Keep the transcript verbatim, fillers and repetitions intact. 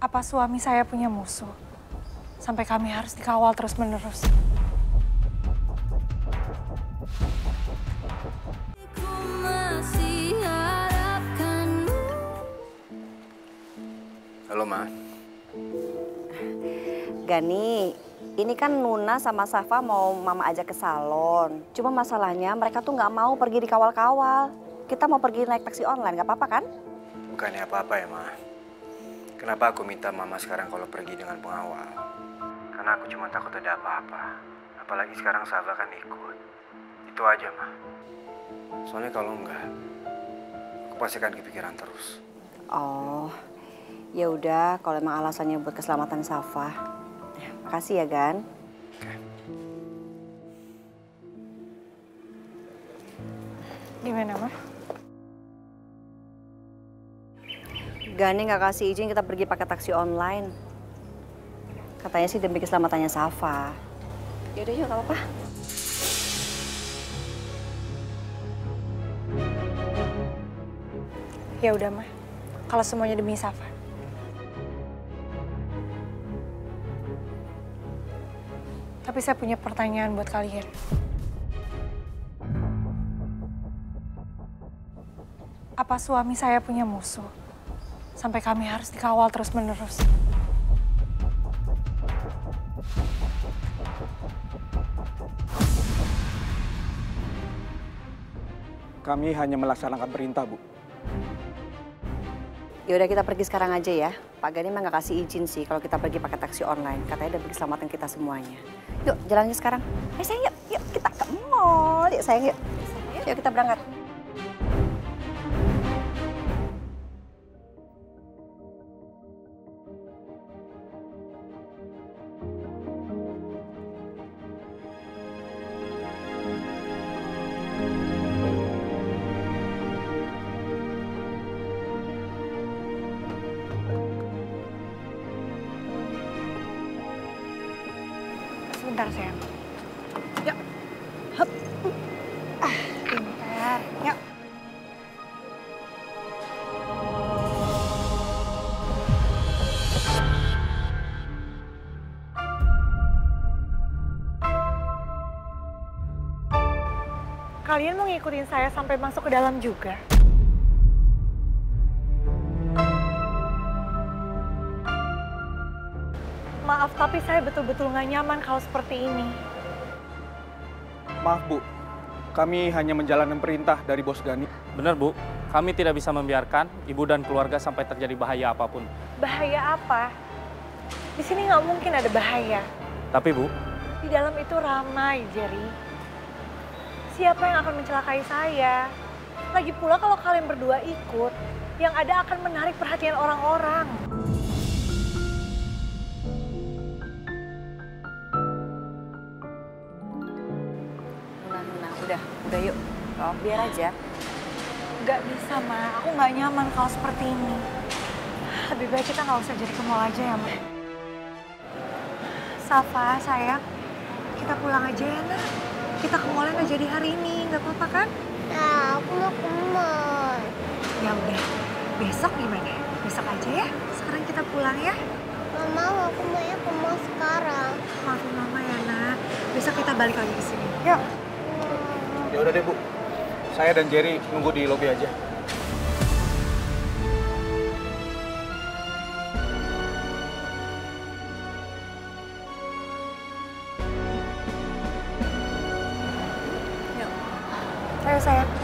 Apa suami saya punya musuh? Sampai kami harus dikawal terus-menerus. Halo, Ma. Gani, ini kan Nuna sama Safa mau Mama ajak ke salon. Cuma masalahnya mereka tuh nggak mau pergi dikawal-kawal. Kita mau pergi naik taksi online, nggak apa-apa kan? Bukannya apa-apa ya, Ma. Kenapa aku minta Mama sekarang kalau pergi dengan pengawal? Karena aku cuma takut ada apa-apa. Apalagi sekarang Safa kan ikut. Itu aja, Ma. Soalnya kalau enggak, aku pasti akan kepikiran terus. Oh, ya udah kalau emang alasannya buat keselamatan Safa. Makasih ya, Gan. Oke. Gimana, Ma? Gani nggak kasih izin kita pergi pakai taksi online. Katanya sih demi keselamatannya Safa. Yaudah yuk, nggak apa-apa. Ya udah, Ma. Kalau semuanya demi Safa. Tapi saya punya pertanyaan buat kalian. Apa suami saya punya musuh? Sampai kami harus dikawal terus-menerus. Kami hanya melaksanakan perintah, Bu. Ya udah kita pergi sekarang aja ya. Pak Gani mah nggak kasih izin sih kalau kita pergi pakai taksi online. Katanya demi keselamatan kita semuanya. Yuk, jalannya sekarang. Ayo sayang, yuk, yuk kita ke mall. Yuk sayang, yuk. Yuk kita berangkat. Sebentar, sayang. Yuk. Hup. Ah, pintar. Yuk. Kalian mau ngikutin saya sampai masuk ke dalam juga? Maaf, tapi saya betul-betul nggak nyaman kalau seperti ini. Maaf, Bu. Kami hanya menjalankan perintah dari Bos Gani. Benar, Bu. Kami tidak bisa membiarkan ibu dan keluarga sampai terjadi bahaya apapun. Bahaya apa? Di sini nggak mungkin ada bahaya. Tapi, Bu, Di dalam itu ramai, Jerry. Siapa yang akan mencelakai saya? Lagi pula kalau kalian berdua ikut, yang ada akan menarik perhatian orang-orang. Nuna, Nuna, udah, udah yuk. Oh, biar aja. Gak bisa, Ma. Aku nggak nyaman kalau seperti ini. Lebih baik kita nggak usah jadi ke mall aja ya, Ma. Safa, sayang. Kita pulang aja ya, Nak. Kita ke mallnya nggak jadi hari ini. Nggak apa-apa kan? Nah, aku mau ke mall. Ya udah. Besok gimana? Besok aja ya. Sekarang kita pulang ya. Nggak mau, aku maunya ke mall sekarang. Maafin Mama ya, Nak. Besok kita balik lagi ke sini. Yuk. Ya udah deh, Bu. Saya dan Jerry nunggu di lobi aja. Ayo, sayang.